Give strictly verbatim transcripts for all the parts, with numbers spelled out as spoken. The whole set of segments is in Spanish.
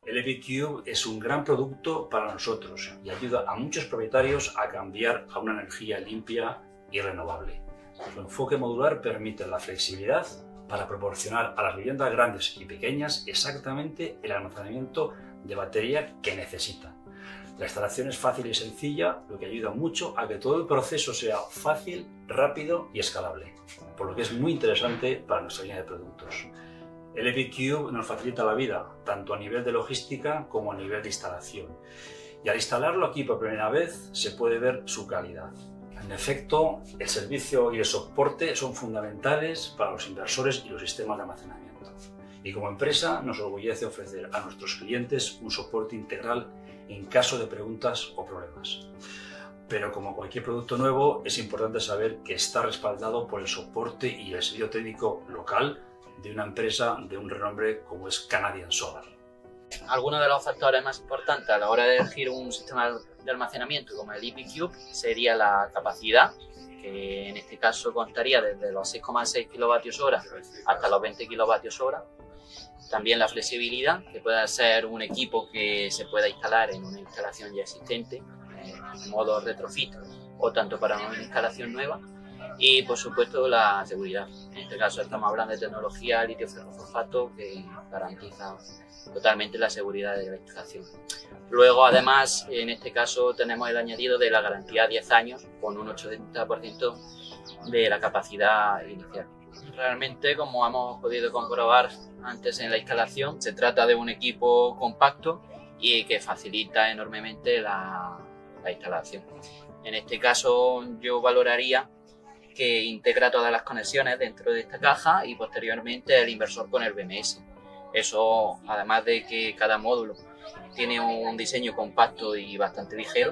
El EpiCube es un gran producto para nosotros y ayuda a muchos propietarios a cambiar a una energía limpia y renovable. Su enfoque modular permite la flexibilidad para proporcionar a las viviendas grandes y pequeñas exactamente el almacenamiento de batería que necesitan. La instalación es fácil y sencilla, lo que ayuda mucho a que todo el proceso sea fácil, rápido y escalable, por lo que es muy interesante para nuestra línea de productos. El EpiCube nos facilita la vida, tanto a nivel de logística como a nivel de instalación. Y al instalarlo aquí por primera vez se puede ver su calidad. En efecto, el servicio y el soporte son fundamentales para los inversores y los sistemas de almacenamiento. Y como empresa nos orgullece ofrecer a nuestros clientes un soporte integral en caso de preguntas o problemas. Pero como cualquier producto nuevo, es importante saber que está respaldado por el soporte y el servicio técnico local de una empresa de un renombre como es Canadian Solar. Algunos de los factores más importantes a la hora de elegir un sistema de almacenamiento como el EpiCube sería la capacidad, que en este caso contaría desde los seis coma seis kilovatios hora hasta los veinte kilovatios hora. También la flexibilidad, que pueda ser un equipo que se pueda instalar en una instalación ya existente, en modo retrofit, o tanto para una instalación nueva. Y por supuesto la seguridad. En este caso estamos hablando de tecnología litio ferrofosfato que garantiza totalmente la seguridad de la instalación. Luego además en este caso tenemos el añadido de la garantía a diez años con un ochenta por ciento de la capacidad inicial. Realmente, como hemos podido comprobar antes en la instalación, se trata de un equipo compacto y que facilita enormemente la, la instalación. En este caso yo valoraría que integra todas las conexiones dentro de esta caja y posteriormente el inversor con el B M S. Eso, además de que cada módulo tiene un diseño compacto y bastante ligero,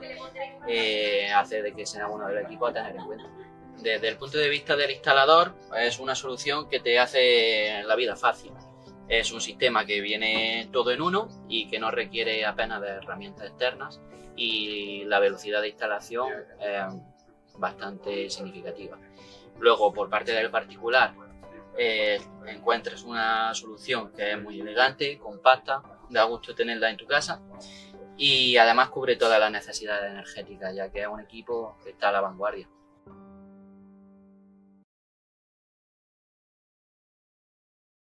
eh, hace de que sea uno de los equipos a tener en cuenta. Desde el punto de vista del instalador, es una solución que te hace la vida fácil. Es un sistema que viene todo en uno y que no requiere apenas de herramientas externas, y la velocidad de instalación es bastante significativa. Luego, por parte del particular, eh, encuentras una solución que es muy elegante, compacta, da gusto tenerla en tu casa y además cubre todas las necesidades energéticas, ya que es un equipo que está a la vanguardia.